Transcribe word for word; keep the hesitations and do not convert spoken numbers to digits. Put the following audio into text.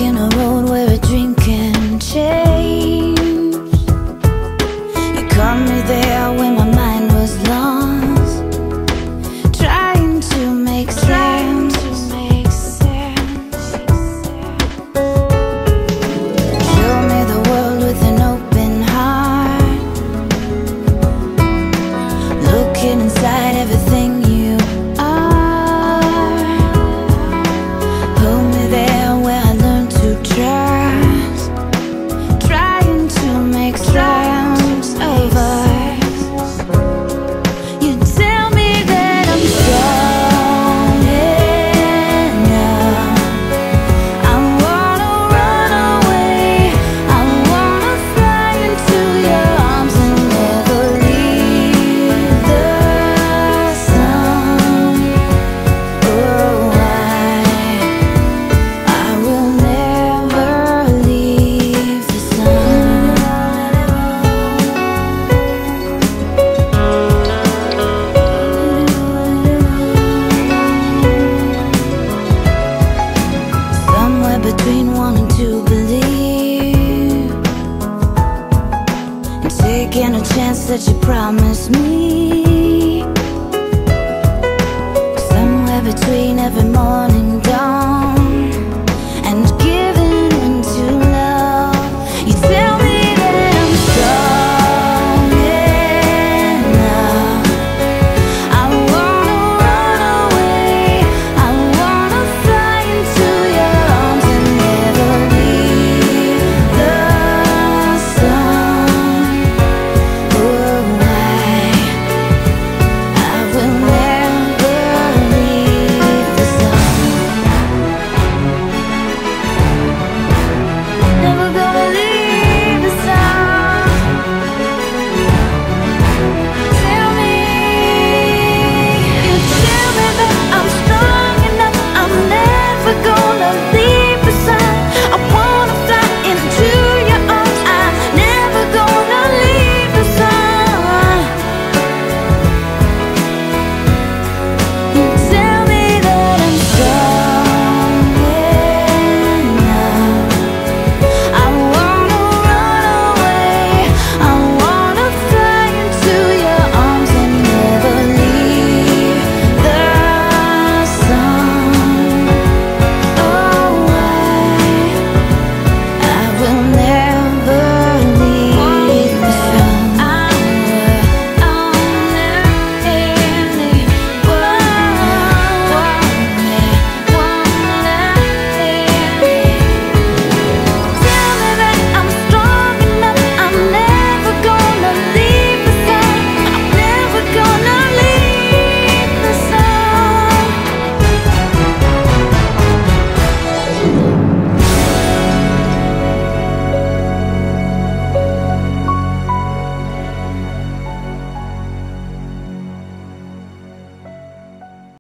walking a road where a dream can change. You caught me there when my mind was lost, trying to make sense. Show me the world with an open heart, looking inside everything you are. Hold me there where I learn to trust, trying to make sense of us. You tell me that I'm strong enough. I wanna run away, I wanna fly into your arms and never leave the sun. Oh, I, I will never leave the sun. Somewhere between wanting to believe and taking a chance that you promised me. Somewhere between every morning dawn